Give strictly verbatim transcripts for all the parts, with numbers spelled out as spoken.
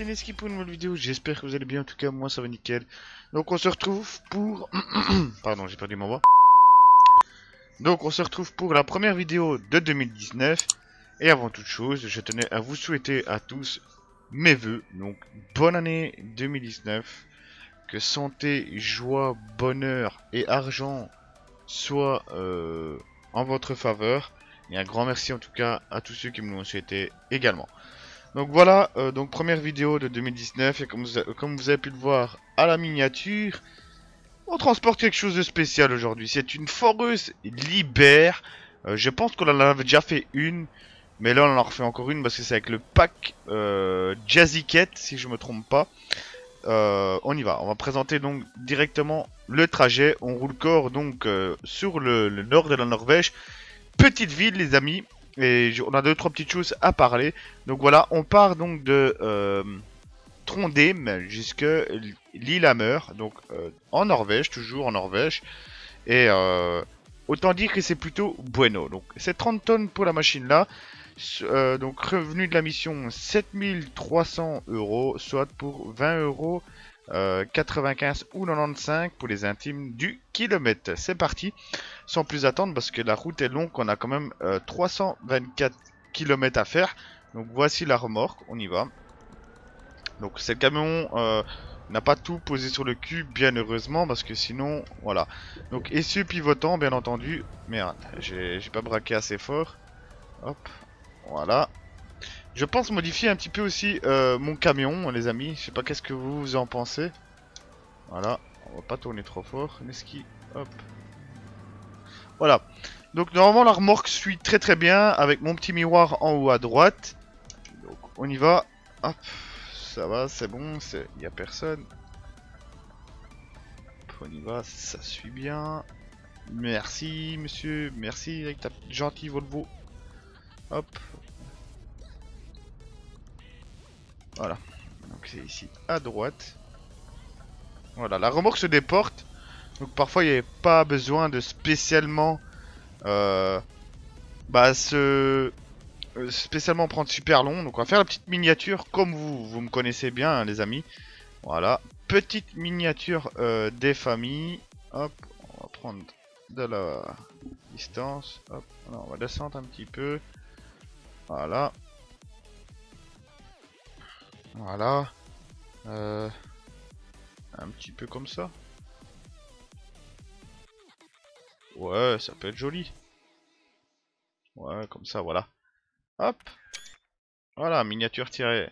Neski pour une nouvelle vidéo, j'espère que vous allez bien, en tout cas moi ça va nickel. Donc on se retrouve pour... Pardon, j'ai perdu ma voix. Donc on se retrouve pour la première vidéo de deux mille dix-neuf. Et avant toute chose, je tenais à vous souhaiter à tous mes vœux. Donc bonne année deux mille dix-neuf. Que santé, joie, bonheur et argent soient euh, en votre faveur. Et un grand merci en tout cas à tous ceux qui me l'ont souhaité également. Donc voilà, euh, donc première vidéo de deux mille dix-neuf, et comme vous, a, comme vous avez pu le voir à la miniature, on transporte quelque chose de spécial aujourd'hui. C'est une foreuse Liber. Euh, je pense qu'on en avait déjà fait une, mais là on en refait encore une parce que c'est avec le pack euh, Jazzyket, si je me trompe pas. Euh, on y va, on va présenter donc directement le trajet. On roule corps donc euh, sur le, le nord de la Norvège. Petite ville les amis. Et on a deux trois petites choses à parler. Donc voilà, on part donc de euh, Trondheim jusque Lillehammer, donc euh, en Norvège, toujours en Norvège. Et euh, autant dire que c'est plutôt bueno. Donc c'est trente tonnes pour la machine là. Euh, donc revenu de la mission sept mille trois cents euros, soit pour vingt euros. Euh, quatre-vingt-quinze ou quatre-vingt-quinze pour les intimes du kilomètre. C'est parti, sans plus attendre parce que la route est longue, on a quand même euh, trois cent vingt-quatre kilomètres à faire. Donc voici la remorque, on y va. Donc c'est le camion euh, n'a pas tout posé sur le cul, bien heureusement, parce que sinon, voilà. Donc essieu pivotant, bien entendu. Merde, j'ai pas braqué assez fort. Hop, voilà. Je pense modifier un petit peu aussi euh, mon camion, les amis. Je sais pas qu'est-ce que vous, vous en pensez. Voilà, on va pas tourner trop fort. Neski, hop. Voilà. Donc normalement la remorque suit très très bien avec mon petit miroir en haut à droite. Donc on y va. Hop, ça va, c'est bon, il y a personne. Hop, on y va, ça suit bien. Merci monsieur, merci avec ta gentille Volvo. Hop. Voilà, donc c'est ici à droite. Voilà, la remorque se déporte. Donc parfois il n'y a pas besoin de spécialement euh, bah, se, euh, spécialement prendre super long. Donc on va faire la petite miniature comme vous, vous me connaissez bien hein, les amis. Voilà, petite miniature euh, des familles. Hop, on va prendre de la distance. Hop, alors, on va descendre un petit peu. Voilà. Voilà. Euh, un petit peu comme ça. Ouais, ça peut être joli. Ouais, comme ça, voilà. Hop. Voilà, miniature tirée.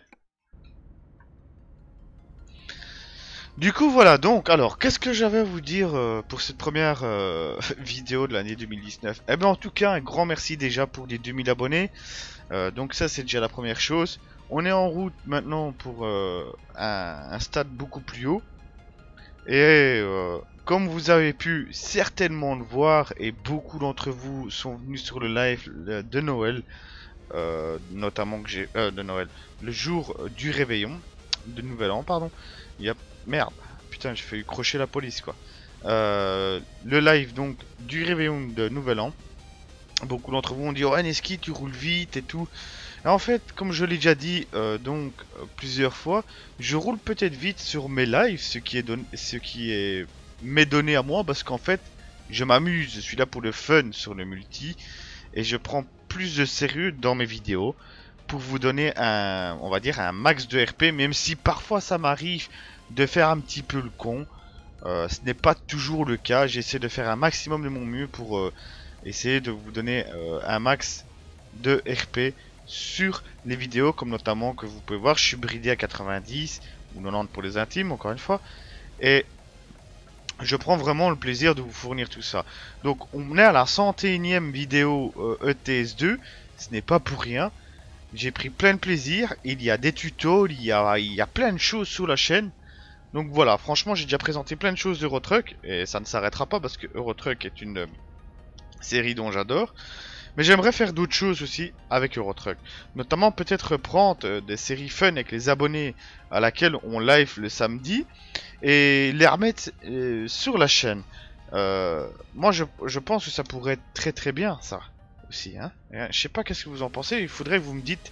Du coup, voilà, donc, alors, qu'est-ce que j'avais à vous dire euh, pour cette première euh, vidéo de l'année deux mille dix-neuf? Eh bien, en tout cas, un grand merci déjà pour les deux mille abonnés. Euh, donc ça, c'est déjà la première chose. On est en route maintenant pour euh, un, un stade beaucoup plus haut. Et euh, comme vous avez pu certainement le voir, et beaucoup d'entre vous sont venus sur le live de Noël, euh, notamment que j'ai... Euh, de Noël, le jour du réveillon, de Nouvel An, pardon. Il y a... Merde, putain, j'ai failli crocher la police, quoi. Euh, le live, donc, du réveillon de Nouvel An. Beaucoup d'entre vous ont dit, oh, Neski, tu roules vite et tout. Et en fait, comme je l'ai déjà dit, euh, donc, euh, plusieurs fois, je roule peut-être vite sur mes lives, ce qui est, don ce qui est m'est donné à moi, parce qu'en fait, je m'amuse, je suis là pour le fun sur le multi, et je prends plus de sérieux dans mes vidéos, pour vous donner un, on va dire, un max de R P, même si parfois ça m'arrive de faire un petit peu le con. Euh, ce n'est pas toujours le cas, j'essaie de faire un maximum de mon mieux pour... Euh, essayer de vous donner euh, un max de R P sur les vidéos, comme notamment que vous pouvez voir, je suis bridé à quatre-vingt-dix ou quatre-vingt-dix pour les intimes, encore une fois, et je prends vraiment le plaisir de vous fournir tout ça. Donc on est à la cent et unième vidéo euh, E T S deux, ce n'est pas pour rien, j'ai pris plein de plaisir, il y a des tutos, il y a, il y a plein de choses sur la chaîne. Donc voilà, franchement j'ai déjà présenté plein de choses d'Eurotruck, et ça ne s'arrêtera pas parce que Eurotruck est une série dont j'adore, mais j'aimerais faire d'autres choses aussi avec Eurotruck, notamment peut-être reprendre euh, des séries fun avec les abonnés à laquelle on live le samedi et les remettre euh, sur la chaîne. Euh, moi je, je pense que ça pourrait être très très bien ça aussi, hein. Je sais pas qu'est-ce que vous en pensez, il faudrait que vous me dites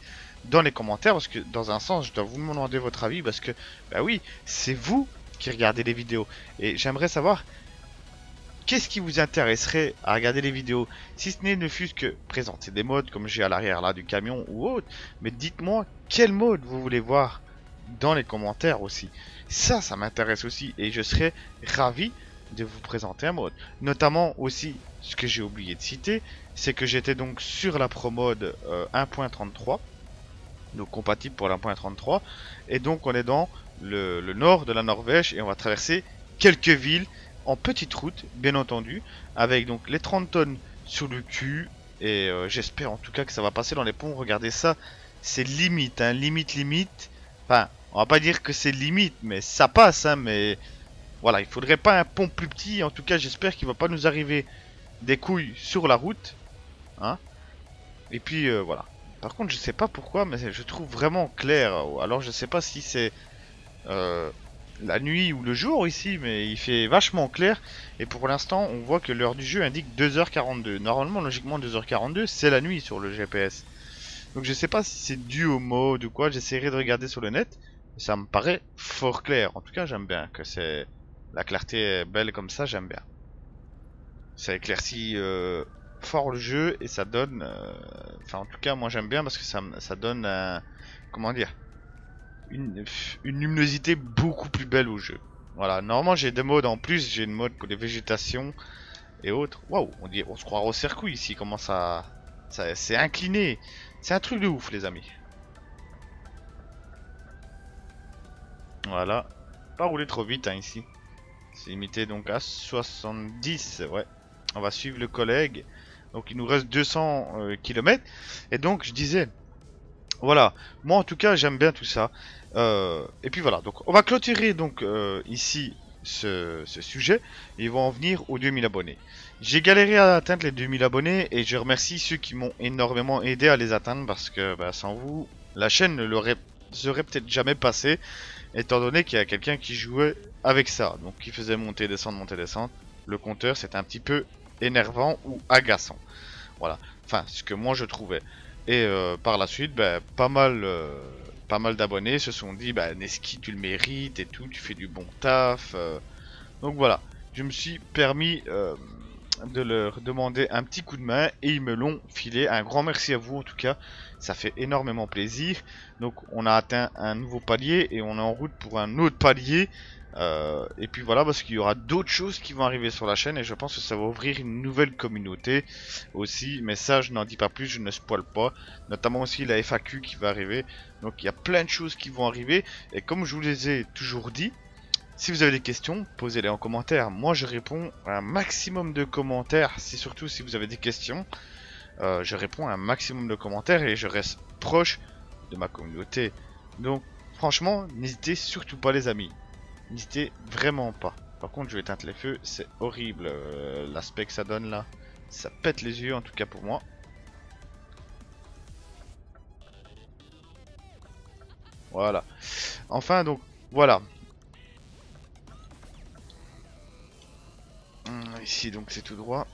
dans les commentaires, parce que dans un sens, je dois vous demander votre avis, parce que, bah oui, c'est vous qui regardez les vidéos. Et j'aimerais savoir, qu'est-ce qui vous intéresserait à regarder les vidéos? Si ce n'est ne fût-ce que présenter des modes, comme j'ai à l'arrière là du camion ou autre, mais dites-moi, quel mode vous voulez voir dans les commentaires aussi. Ça, ça m'intéresse aussi, et je serais ravi de vous présenter un mode. Notamment aussi, ce que j'ai oublié de citer, c'est que j'étais donc sur la Pro Mode euh, un point trente-trois, donc compatible pour l'un point trente-trois, et donc on est dans le, le nord de la Norvège, et on va traverser quelques villes en petite route, bien entendu, avec donc les trente tonnes sur le cul, et euh, j'espère en tout cas que ça va passer dans les ponts. Regardez ça, c'est limite, hein, limite, limite, enfin, on va pas dire que c'est limite, mais ça passe, hein, mais voilà, il faudrait pas un pont plus petit. En tout cas, j'espère qu'il va pas nous arriver des couilles sur la route, hein. Et puis euh, voilà. Par contre, je sais pas pourquoi, mais je trouve vraiment clair. Alors, je sais pas si c'est euh, la nuit ou le jour ici, mais il fait vachement clair. Et pour l'instant, on voit que l'heure du jeu indique deux heures quarante-deux. Normalement, logiquement, deux heures quarante-deux, c'est la nuit sur le G P S. Donc, je sais pas si c'est dû au mode ou quoi. J'essaierai de regarder sur le net. Ça me paraît fort clair. En tout cas, j'aime bien que c'est la clarté est belle comme ça. J'aime bien. Ça éclaircit euh, fort le jeu et ça donne. euh, Enfin, en tout cas, moi j'aime bien parce que ça, ça donne un. Comment dire, une, une luminosité beaucoup plus belle au jeu. Voilà, normalement j'ai des modes en plus, j'ai une mode pour les végétations et autres. Waouh, on dit, on se croit au circuit ici, comment ça, ça c'est incliné. C'est un truc de ouf, les amis. Voilà, pas rouler trop vite hein, ici. C'est limité donc à soixante-dix, ouais. On va suivre le collègue. Donc il nous reste deux cents euh, kilomètres. Et donc je disais, voilà, moi en tout cas j'aime bien tout ça. Euh, et puis voilà, donc on va clôturer donc euh, ici ce, ce sujet. Et ils vont en venir aux deux mille abonnés. J'ai galéré à atteindre les deux mille abonnés et je remercie ceux qui m'ont énormément aidé à les atteindre parce que bah, sans vous, la chaîne ne l'aurait serait peut-être jamais passé, étant donné qu'il y a quelqu'un qui jouait avec ça, donc qui faisait monter, descendre, monter, descendre. Le compteur, c'était un petit peu énervant ou agaçant. Voilà, enfin, ce que moi je trouvais. Et euh, par la suite, bah, pas mal, euh, pas mal d'abonnés se sont dit, bah, Neski, tu le mérites et tout, tu fais du bon taf. Euh. Donc voilà, je me suis permis euh, de leur demander un petit coup de main et ils me l'ont filé. Un grand merci à vous en tout cas, ça fait énormément plaisir. Donc on a atteint un nouveau palier et on est en route pour un autre palier. Euh, et puis voilà, parce qu'il y aura d'autres choses qui vont arriver sur la chaîne et je pense que ça va ouvrir une nouvelle communauté aussi, mais ça je n'en dis pas plus, je ne spoil pas, notamment aussi la F A Q qui va arriver. Donc il y a plein de choses qui vont arriver et comme je vous les ai toujours dit, si vous avez des questions, posez-les en commentaire. Moi je réponds à un maximum de commentaires, c'est surtout si vous avez des questions, euh, je réponds à un maximum de commentaires et je reste proche de ma communauté. Donc franchement, n'hésitez surtout pas les amis. N'hésitez vraiment pas. Par contre, je vais éteindre les feux. C'est horrible euh, l'aspect que ça donne là. Ça pète les yeux en tout cas pour moi. Voilà. Enfin donc, voilà. Hum, ici donc c'est tout droit.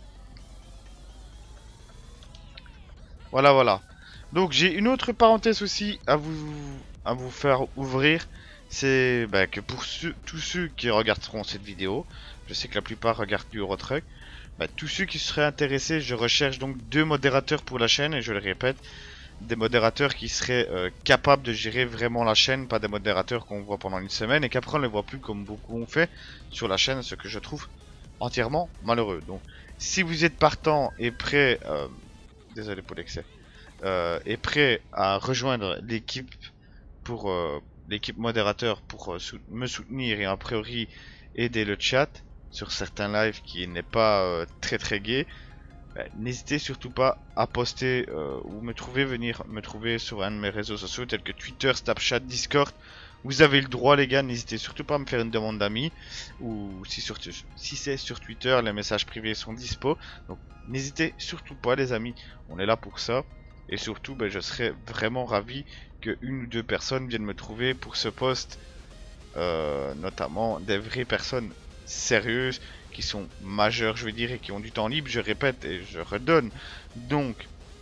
Voilà, voilà. Donc j'ai une autre parenthèse aussi à vous, à vous faire ouvrir. C'est bah, que pour ceux, tous ceux qui regarderont cette vidéo, je sais que la plupart regardent du Eurotruck, bah, tous ceux qui seraient intéressés, je recherche donc deux modérateurs pour la chaîne, et je le répète, des modérateurs qui seraient euh, capables de gérer vraiment la chaîne, pas des modérateurs qu'on voit pendant une semaine, et qu'après on ne les voit plus comme beaucoup ont fait sur la chaîne, ce que je trouve entièrement malheureux. Donc si vous êtes partant et prêt, euh, désolé pour l'excès, euh, est prêt à rejoindre l'équipe pour euh, l'équipe modérateur pour euh, sou me soutenir et a priori aider le chat sur certains lives qui n'est pas euh, très très gai, bah, n'hésitez surtout pas à poster euh, ou me trouver, venir me trouver sur un de mes réseaux sociaux tels que Twitter, Snapchat, Discord. Vous avez le droit les gars, n'hésitez surtout pas à me faire une demande d'amis, ou si, sur, si c'est sur Twitter, les messages privés sont dispo, donc n'hésitez surtout pas les amis, on est là pour ça. Et surtout, ben, je serais vraiment ravi que une ou deux personnes viennent me trouver pour ce poste. Euh, notamment des vraies personnes sérieuses, qui sont majeures, je veux dire, et qui ont du temps libre, je répète et je redonne. Donc,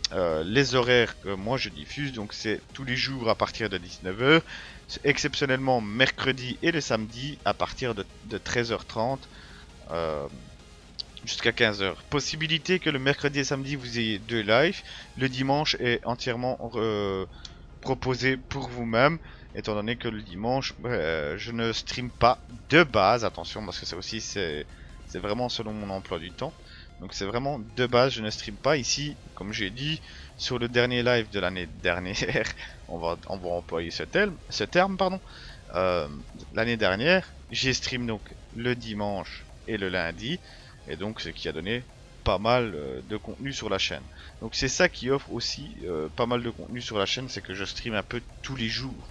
euh, les horaires que moi je diffuse. Donc c'est tous les jours à partir de dix-neuf heures, exceptionnellement mercredi et le samedi à partir de, de treize heures trente euh, jusqu'à quinze heures. Possibilité que le mercredi et samedi vous ayez deux lives. Le dimanche est entièrement euh, proposé pour vous-même, étant donné que le dimanche euh, je ne stream pas de base, attention, parce que ça aussi c'est c'est vraiment selon mon emploi du temps. Donc c'est vraiment de base, je ne stream pas ici, comme j'ai dit sur le dernier live de l'année dernière. on va on va employer ce terme, ce terme pardon. Euh, l'année dernière, j'ai stream donc le dimanche et le lundi, et donc ce qui a donné pas mal euh, de contenu sur la chaîne. Donc c'est ça qui offre aussi euh, pas mal de contenu sur la chaîne, c'est que je stream un peu tous les jours.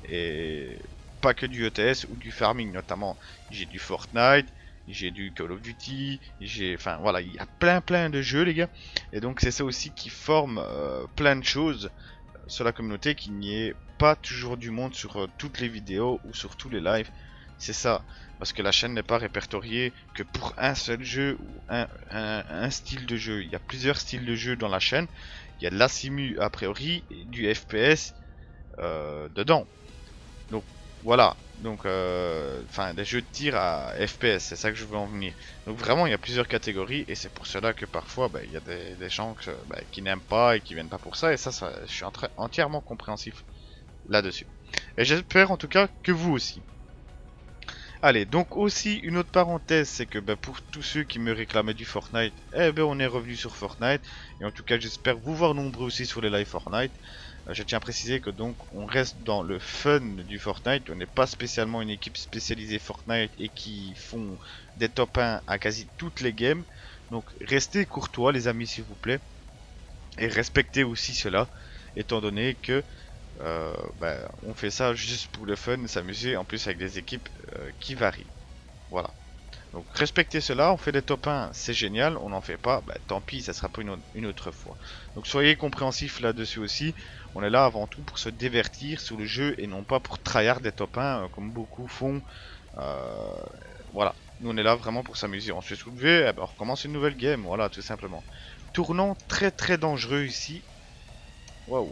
Et pas que du E T S ou du farming notamment. J'ai du Fortnite, j'ai du Call of Duty, j'ai... Enfin voilà, il y a plein plein de jeux les gars. Et donc c'est ça aussi qui forme euh, plein de choses sur la communauté, qu'il n'y ait pas toujours du monde sur euh, toutes les vidéos ou sur tous les lives. C'est ça, parce que la chaîne n'est pas répertoriée que pour un seul jeu ou un, un, un style de jeu. Il y a plusieurs styles de jeu dans la chaîne. Il y a de la simu a priori et du F P S euh, dedans. Donc voilà, donc euh, enfin des jeux de tir à F P S, c'est ça que je veux en venir. Donc vraiment il y a plusieurs catégories, et c'est pour cela que parfois bah, il y a des, des gens que, bah, qui n'aiment pas et qui viennent pas pour ça, et ça, ça je suis entièrement compréhensif là-dessus. Et j'espère en tout cas que vous aussi. Allez, donc aussi une autre parenthèse, c'est que bah, pour tous ceux qui me réclamaient du Fortnite, eh ben on est revenu sur Fortnite, et en tout cas j'espère vous voir nombreux aussi sur les live Fortnite. Euh, je tiens à préciser que donc on reste dans le fun du Fortnite, on n'est pas spécialement une équipe spécialisée Fortnite et qui font des top un à quasi toutes les games. Donc restez courtois les amis s'il vous plaît, et respectez aussi cela, étant donné que Euh, bah, on fait ça juste pour le fun, s'amuser, en plus avec des équipes euh, qui varient. Voilà. Donc respectez cela, on fait des top un, c'est génial, on n'en fait pas, bah, tant pis, ça sera pas une, une autre fois. Donc soyez compréhensifs là-dessus aussi, on est là avant tout pour se divertir sur le jeu et non pas pour tryhard des top un euh, comme beaucoup font. Euh, voilà, nous on est là vraiment pour s'amuser, on se fait soulever, eh ben, on recommence une nouvelle game, voilà tout simplement. Tournant très très dangereux ici. Waouh.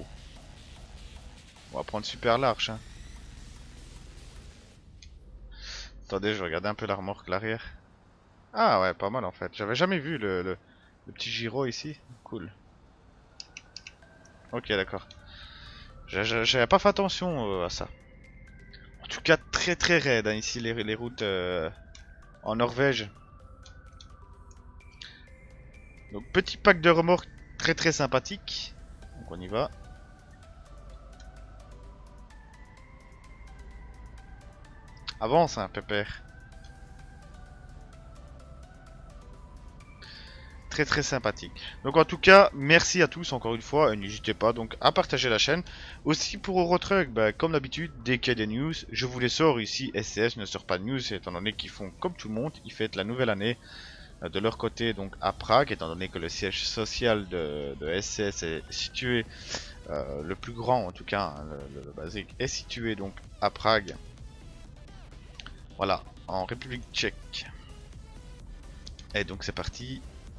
On va prendre super large. Hein. Attendez, je regarde un peu la remorque, l'arrière. Ah ouais, pas mal en fait. J'avais jamais vu le, le, le petit gyro ici. Cool. Ok, d'accord. J'avais pas fait attention euh, à ça. En tout cas, très très raide hein, ici les, les routes euh, en Norvège. Donc petit pack de remorques très très sympathique. Donc on y va. Avance hein, pépère. Très très sympathique. Donc en tout cas, merci à tous encore une fois, et n'hésitez pas donc à partager la chaîne. Aussi pour Eurotruck, bah, comme d'habitude, dès qu'il y a des news, je vous les sors ici. S C S ne sort pas de news, étant donné qu'ils font comme tout le monde, ils fêtent la nouvelle année euh, de leur côté donc à Prague, étant donné que le siège social de, de S C S est situé, euh, le plus grand en tout cas, hein, le, le, le basique est situé donc à Prague. Voilà, en République tchèque. Et donc c'est parti.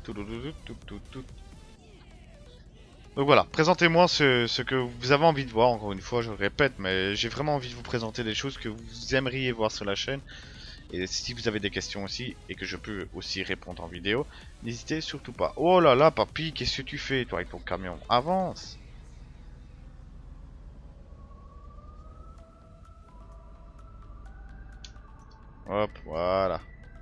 Donc voilà, présentez-moi ce, ce que vous avez envie de voir, encore une fois je le répète, mais j'ai vraiment envie de vous présenter des choses que vous aimeriez voir sur la chaîne. Et si vous avez des questions aussi, et que je peux aussi répondre en vidéo, n'hésitez surtout pas. Oh là là papy, qu'est-ce que tu fais toi avec ton camion? Avance! Hop, voilà.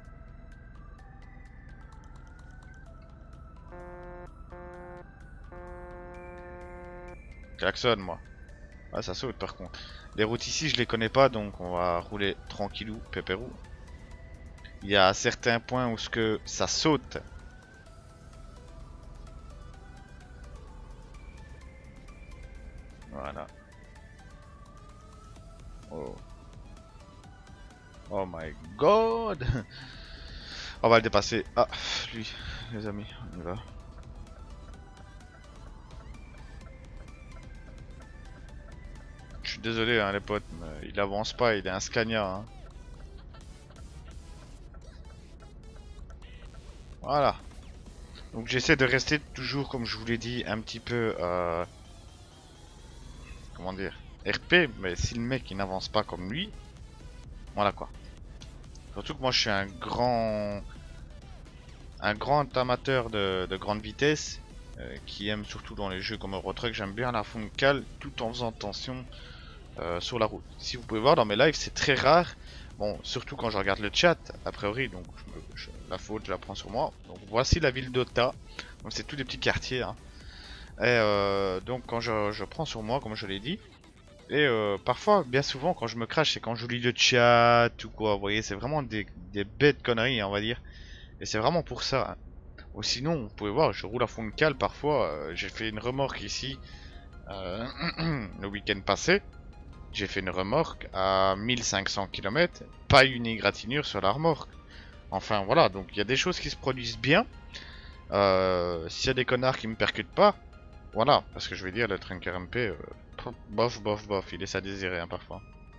Klaxonne moi. Ah ça saute par contre. Les routes ici je les connais pas donc on va rouler tranquillou, pépérou. Il y a certains points où ce que ça saute. Voilà. Oh. Oh my god. On va le dépasser. Ah, lui, les amis, on y va. Je suis désolé hein, les potes, mais il avance pas, il est un Scania. Hein. Voilà. Donc j'essaie de rester toujours, comme je vous l'ai dit, un petit peu... Euh, comment dire, R P, mais si le mec il n'avance pas comme lui, voilà quoi. Surtout que moi je suis un grand un grand amateur de, de grande vitesse, euh, qui aime surtout dans les jeux comme Euro Truck. J'aime bien la fond cale tout en faisant attention euh, sur la route. Si vous pouvez voir dans mes lives, c'est très rare. Bon, surtout quand je regarde le chat, a priori, donc je me, je, la faute je la prends sur moi. Donc voici la ville d'Ota. Donc c'est tous des petits quartiers, hein. Et euh, donc quand je, je prends sur moi, comme je l'ai dit. Et euh, parfois, bien souvent, quand je me crache, c'est quand je lis le chat ou quoi. Vous voyez, c'est vraiment des, des bêtes conneries, hein, on va dire. Et c'est vraiment pour ça, hein. Ou sinon, vous pouvez voir, je roule à fond de cale parfois. Euh, j'ai fait une remorque ici euh, le week-end passé. J'ai fait une remorque à mille cinq cents kilomètres. Pas une égratignure sur la remorque. Enfin voilà, donc il y a des choses qui se produisent bien. Euh, S'il y a des connards qui me percutent pas, voilà. Parce que je vais dire, le Trunker M P, euh, bof, bof, bof, il laisse à désirer, hein, parfois.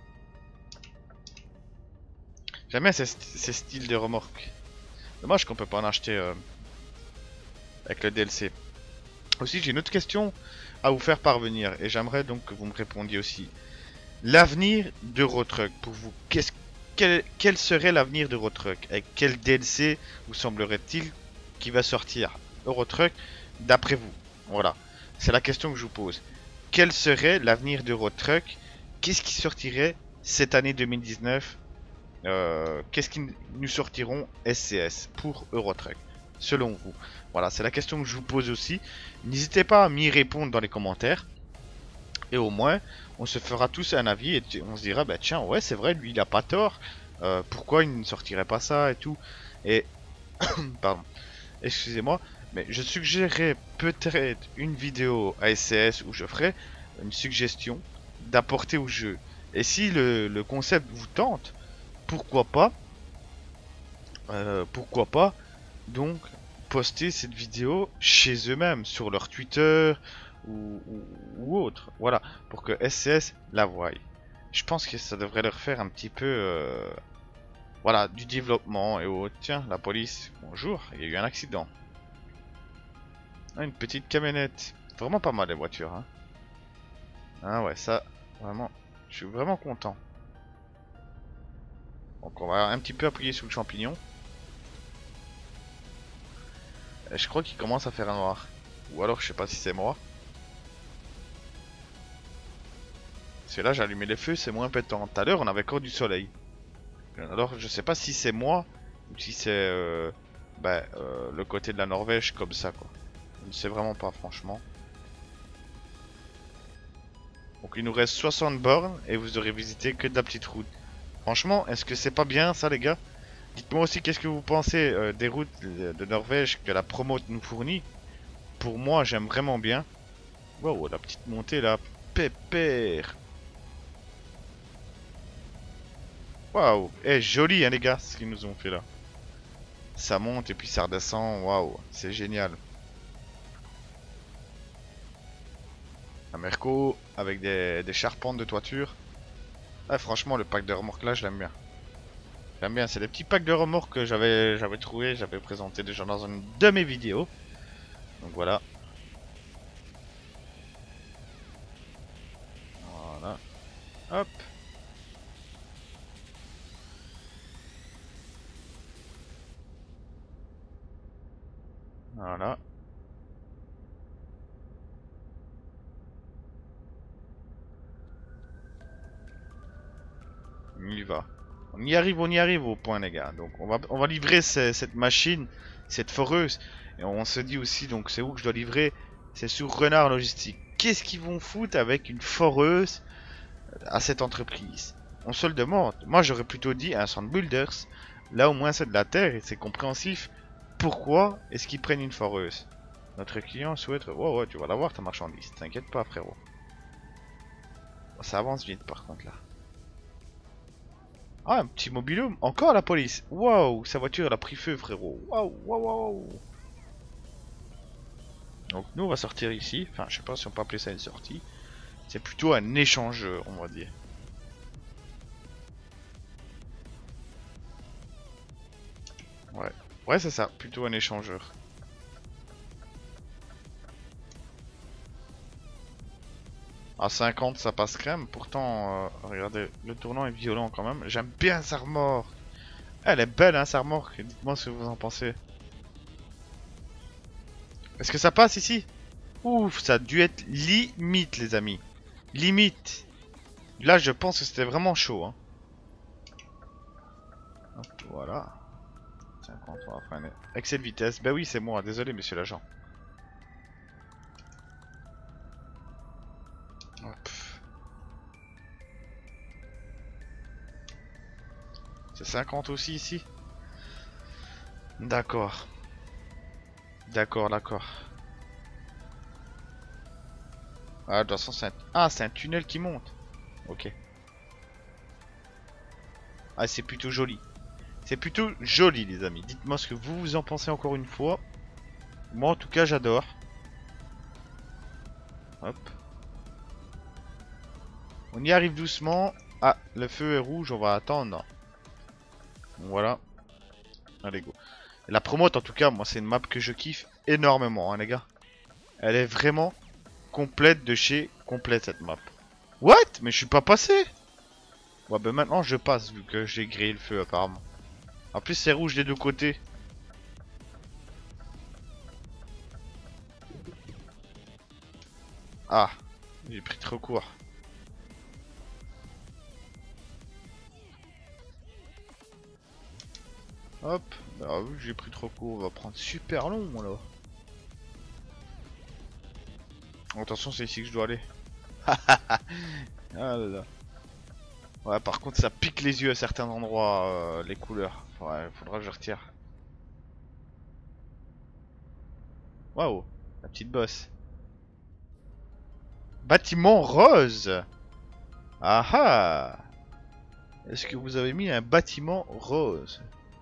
J'aime bien ces, ces styles de remorque. Dommage qu'on peut pas en acheter euh, avec le D L C. Aussi, j'ai une autre question à vous faire parvenir. Et j'aimerais donc que vous me répondiez aussi. L'avenir d'Eurotruck, pour vous, qu'est-ce, quel, quel serait l'avenir d'Eurotruck? Avec quel D L C vous semblerait-il qui va sortir Eurotruck d'après vous? Voilà, c'est la question que je vous pose. Quel serait l'avenir d'Eurotruck? Qu'est-ce qui sortirait cette année deux mille dix-neuf? euh, Qu'est-ce qui nous sortiront S C S pour Eurotruck, selon vous? Voilà, c'est la question que je vous pose aussi. N'hésitez pas à m'y répondre dans les commentaires. Et au moins, on se fera tous un avis et on se dira, bah tiens, ouais, c'est vrai, lui, il a pas tort. Euh, pourquoi il ne sortirait pas ça et tout. Et, pardon, excusez-moi, mais je suggérerais peut-être une vidéo à S C S où je ferai une suggestion d'apporter au jeu. Et si le, le concept vous tente, pourquoi pas, euh, pourquoi pas, donc, poster cette vidéo chez eux-mêmes, sur leur Twitter ou, ou, ou autre. Voilà, pour que S C S la voie. Je pense que ça devrait leur faire un petit peu, euh, voilà, du développement et autres. Tiens, la police, bonjour, il y a eu un accident. Ah, une petite camionnette. Vraiment pas mal les voitures, hein. Ah ouais, ça, vraiment, je suis vraiment content. Donc on va un petit peu appuyer sur le champignon. Et je crois qu'il commence à faire un noir. Ou alors je sais pas si c'est moi. Parce que là j'ai allumé les feux, c'est moins pétant. Tout à l'heure on avait encore du soleil. Alors je sais pas si c'est moi ou si c'est euh, bah, euh, le côté de la Norvège comme ça quoi. Je ne sais vraiment pas franchement. Donc il nous reste soixante bornes et vous aurez visité que de la petite route. Franchement, est-ce que c'est pas bien ça les gars? Dites-moi aussi qu'est-ce que vous pensez euh, des routes de Norvège que la promo nous fournit. Pour moi j'aime vraiment bien. Wow, la petite montée là, pépère. Waouh, eh joli hein les gars ce qu'ils nous ont fait là. Ça monte et puis ça redescend, waouh, c'est génial. Un Merco avec des, des charpentes de toiture. Ah, franchement, le pack de remorques là, je l'aime bien. J'aime bien, c'est des petits packs de remorques que j'avais j'avais trouvé, j'avais présenté déjà dans une de mes vidéos. Donc voilà. Voilà. Hop. Voilà. On y va. On y arrive, on y arrive au point les gars. Donc on va, on va livrer ce, cette machine, cette foreuse. Et on se dit aussi, donc c'est où que je dois livrer? C'est sur Renard Logistique. Qu'est-ce qu'ils vont foutre avec une foreuse à cette entreprise? On se le demande. Moi j'aurais plutôt dit un Sand Builders. Là au moins c'est de la terre et c'est compréhensif. Pourquoi est-ce qu'ils prennent une foreuse? Notre client souhaite... Ouais ouais tu vas l'avoir ta marchandise. T'inquiète pas frérot. Ça avance vite par contre là. Ah, un petit mobilhome. Encore la police. Waouh, sa voiture elle a pris feu, frérot. Waouh, waouh, waouh. Donc nous on va sortir ici. Enfin, je sais pas si on peut appeler ça une sortie. C'est plutôt un échangeur, on va dire. Ouais, ouais c'est ça, plutôt un échangeur. À cinquante ça passe crème, pourtant, euh, regardez, le tournant est violent quand même. J'aime bien sa remorque. Elle est belle hein sa remorque, dites-moi ce que vous en pensez. Est-ce que ça passe ici? Ouf, ça a dû être limite les amis. Limite. Là je pense que c'était vraiment chaud hein. Hop, voilà. cinquante, on va freiner. Excès de vitesse, bah oui c'est moi, désolé monsieur l'agent. Hop. C'est cinquante aussi ici. D'accord. D'accord, d'accord. Ah, de toute façon, c'est un... Ah, c'est un tunnel qui monte. Ok. Ah, c'est plutôt joli. C'est plutôt joli, les amis. Dites-moi ce que vous vous en pensez encore une fois. Moi, en tout cas, j'adore. Hop. On y arrive doucement. Ah, le feu est rouge, on va attendre. Voilà. Allez, go. La promote, en tout cas, moi, c'est une map que je kiffe énormément, hein, les gars. Elle est vraiment complète de chez complète, cette map. What? Mais je suis pas passé. Ouais, ben maintenant, je passe, vu que j'ai grillé le feu, apparemment. En plus, c'est rouge des deux côtés. Ah, j'ai pris trop court. Hop, bah oui, j'ai pris trop court, on va prendre super long là. Attention, c'est ici que je dois aller. Ah là là. Ouais, par contre, ça pique les yeux à certains endroits, euh, les couleurs. Ouais, faudra que je retire. Waouh, la petite bosse. Bâtiment rose. Ah ah. Est-ce que vous avez mis un bâtiment rose?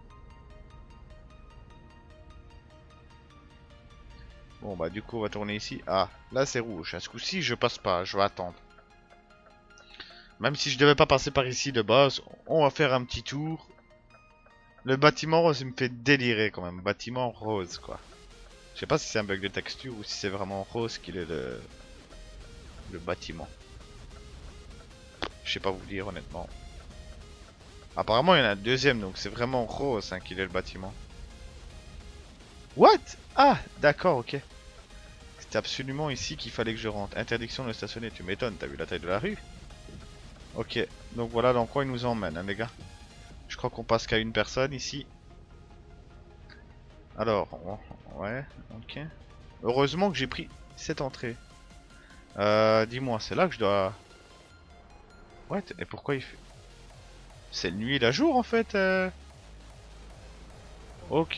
Bon bah du coup on va tourner ici. Ah, là c'est rouge. À ce coup-ci je passe pas, je vais attendre. Même si je devais pas passer par ici de base, on va faire un petit tour. Le bâtiment rose il me fait délirer quand même. Bâtiment rose quoi. Je sais pas si c'est un bug de texture ou si c'est vraiment rose qu'il est le... le bâtiment. Je sais pas vous dire honnêtement. Apparemment il y en a un deuxième donc c'est vraiment rose hein, qu'il est le bâtiment. What? Ah d'accord, ok. C'était absolument ici qu'il fallait que je rentre. Interdiction de stationner, tu m'étonnes, t'as vu la taille de la rue? Ok, donc voilà dans quoi il nous emmène hein, les gars. Je crois qu'on passe qu'à une personne ici. Alors, on... ouais, ok. Heureusement que j'ai pris cette entrée. Euh, dis-moi, c'est là que je dois... What? Et pourquoi il fait... C'est le nuit et la jour en fait euh... Ok.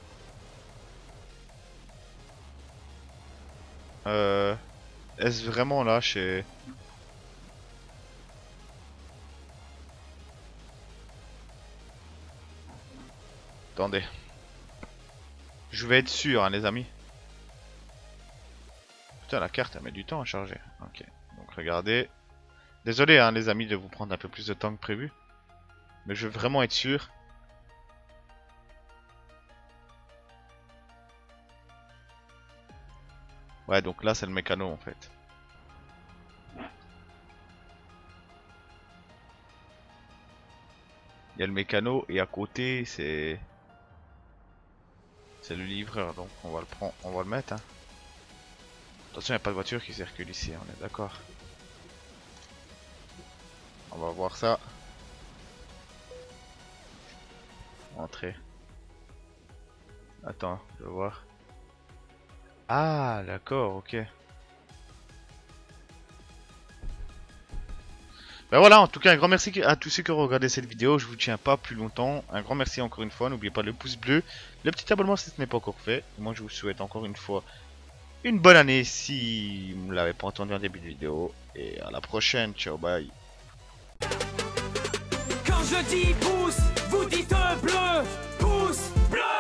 Euh... Est-ce vraiment là chez... Attendez. Je vais être sûr hein les amis. Putain la carte elle met du temps à charger. Ok. Donc regardez. Désolé hein les amis de vous prendre un peu plus de temps que prévu. Mais je veux vraiment être sûr. Ouais donc là c'est le mécano en fait. Il y a le mécano et à côté c'est... C'est le livreur donc on va le prendre, on va le mettre hein. Attention il n'y a pas de voiture qui circule ici, on est d'accord. On va voir ça. Entrée. Attends, je vais voir. Ah d'accord, ok. Ben voilà, en tout cas un grand merci à tous ceux qui ont regardé cette vidéo, je vous tiens pas plus longtemps. Un grand merci encore une fois, n'oubliez pas le pouce bleu, le petit abonnement si ce n'est pas encore fait. Moi je vous souhaite encore une fois une bonne année si vous ne l'avez pas entendu en début de vidéo. Et à la prochaine, ciao bye. Quand je dis pouce, vous dites bleu, pouce bleu.